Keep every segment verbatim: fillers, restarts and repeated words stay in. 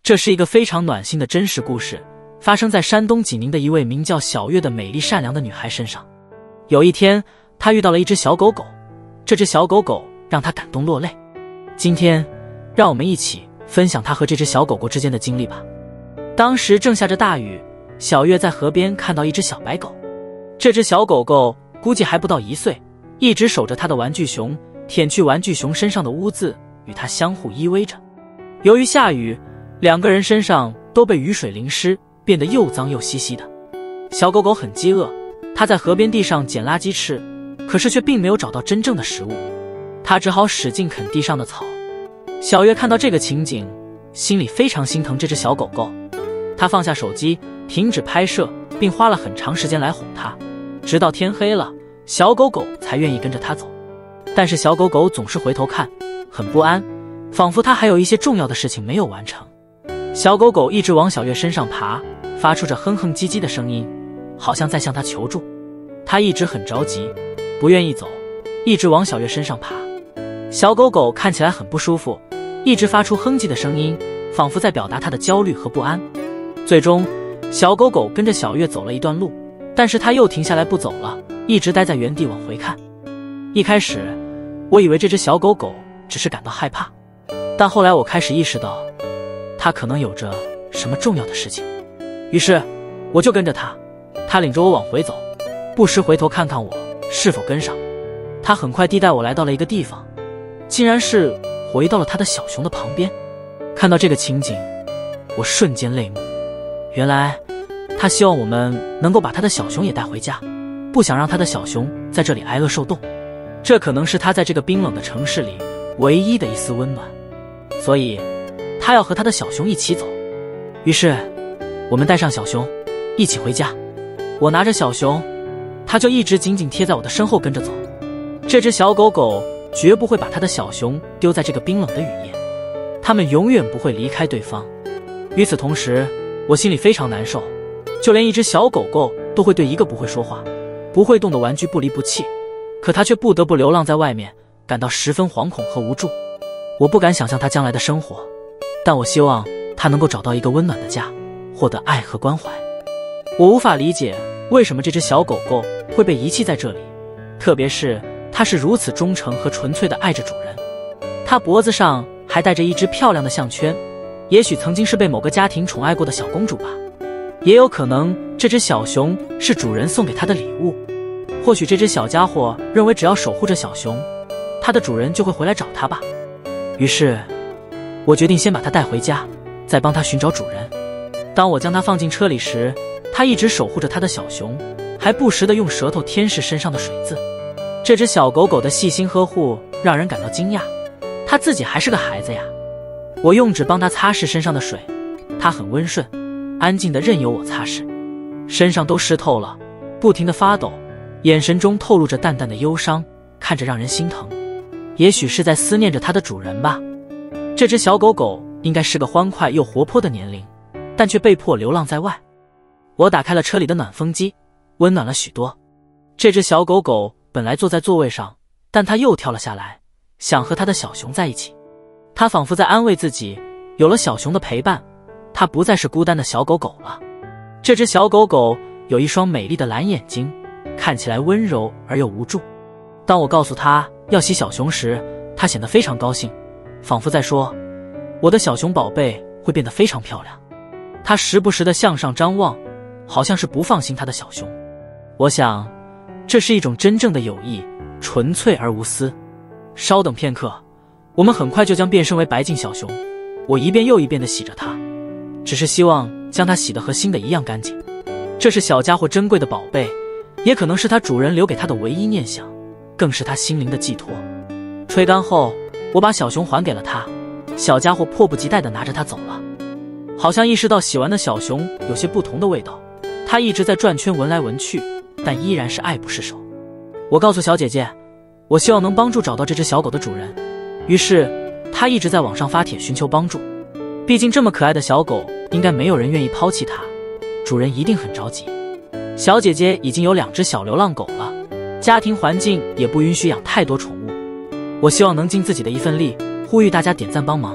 这是一个非常暖心的真实故事，发生在山东济宁的一位名叫小月的美丽善良的女孩身上。有一天，她遇到了一只小狗狗，这只小狗狗让她感动落泪。今天，让我们一起分享她和这只小狗狗之间的经历吧。当时正下着大雨，小月在河边看到一只小白狗，这只小狗狗估计还不到一岁，一直守着她的玩具熊，舔去玩具熊身上的污渍，与它相互依偎着。由于下雨，两个人身上都被雨水淋湿，变得又脏又兮兮的。小狗狗很饥饿，它在河边地上捡垃圾吃，可是却并没有找到真正的食物，它只好使劲啃地上的草。小月看到这个情景，心里非常心疼这只小狗狗。她放下手机，停止拍摄，并花了很长时间来哄它，直到天黑了，小狗狗才愿意跟着它走。但是小狗狗总是回头看，很不安，仿佛它还有一些重要的事情没有完成。小狗狗一直往小月身上爬，发出着哼哼唧唧的声音，好像在向它求助。它一直很着急，不愿意走，一直往小月身上爬。小狗狗看起来很不舒服，一直发出哼唧的声音，仿佛在表达它的焦虑和不安。最终，小狗狗跟着小月走了一段路，但是它又停下来不走了，一直待在原地往回看。一开始，我以为这只小狗狗只是感到害怕，但后来我开始意识到，它可能有着什么重要的事情。于是，我就跟着它，它领着我往回走，不时回头看看我是否跟上。它很快地带我来到了一个地方，竟然是回到了它的小熊的旁边。看到这个情景，我瞬间泪目。原来，它希望我们能够把它的小熊也带回家，不想让它的小熊在这里挨饿受冻。这可能是它在这个冰冷的城市里唯一的一丝温暖，所以他要和他的小熊一起走。于是我们带上小熊一起回家，我拿着小熊，他就一直紧紧贴在我的身后跟着走。这只小狗狗绝不会把他的小熊丢在这个冰冷的雨夜，他们永远不会离开对方。与此同时，我心里非常难受，就连一只小狗狗都会对一个不会说话不会动的玩具不离不弃，可它却不得不流浪在外面，感到十分惶恐和无助。我不敢想象它将来的生活，但我希望它能够找到一个温暖的家，获得爱和关怀。我无法理解为什么这只小狗狗会被遗弃在这里，特别是它是如此忠诚和纯粹地爱着主人。它脖子上还戴着一只漂亮的项圈，也许曾经是被某个家庭宠爱过的小公主吧，也有可能这只小熊是主人送给它的礼物。或许这只小家伙认为只要守护着小熊，它的主人就会回来找它吧。于是我决定先把它带回家，再帮它寻找主人。当我将它放进车里时，它一直守护着它的小熊，还不时地用舌头舔舐身上的水渍。这只小狗狗的细心呵护让人感到惊讶，它自己还是个孩子呀。我用纸帮它擦拭身上的水，它很温顺，安静地任由我擦拭，身上都湿透了，不停地发抖，眼神中透露着淡淡的忧伤，看着让人心疼。也许是在思念着它的主人吧。这只小狗狗应该是个欢快又活泼的年龄，但却被迫流浪在外。我打开了车里的暖风机，温暖了许多。这只小狗狗本来坐在座位上，但它又跳了下来，想和它的小熊在一起。它仿佛在安慰自己，有了小熊的陪伴，它不再是孤单的小狗狗了。这只小狗狗有一双美丽的蓝眼睛，看起来温柔而又无助。当我告诉它要洗小熊时，它显得非常高兴，仿佛在说，我的小熊宝贝会变得非常漂亮。它时不时地向上张望，好像是不放心它的小熊。我想，这是一种真正的友谊，纯粹而无私。稍等片刻，我们很快就将变身为白净小熊。我一遍又一遍地洗着它，只是希望将它洗得和新的一样干净。这是小家伙珍贵的宝贝，也可能是它主人留给它的唯一念想，更是它心灵的寄托。吹干后，我把小熊还给了它，小家伙迫不及待地拿着它走了，好像意识到洗完的小熊有些不同的味道。它一直在转圈闻来闻去，但依然是爱不释手。我告诉小姐姐，我希望能帮助找到这只小狗的主人。于是她一直在网上发帖寻求帮助，毕竟这么可爱的小狗，应该没有人愿意抛弃它，主人一定很着急。小姐姐已经有两只小流浪狗了，家庭环境也不允许养太多宠物。我希望能尽自己的一份力，呼吁大家点赞帮忙，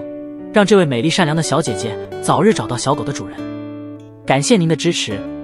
让这位美丽善良的小姐姐早日找到小狗的主人。感谢您的支持。